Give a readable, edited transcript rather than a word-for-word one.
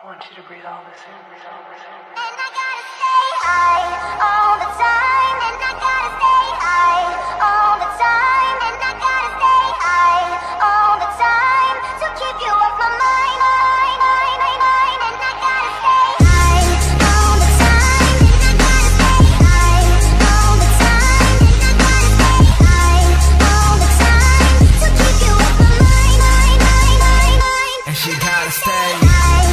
want you to breathe all this in, breathe all this in. And I gotta stay high all the time. And I gotta stay high all the time. And I gotta stay high all the time to keep you off my mind. And I gotta stay high all the time. And I gotta stay high all the time. And I gotta stay high all the time to keep you off my mind. And she gotta stay high.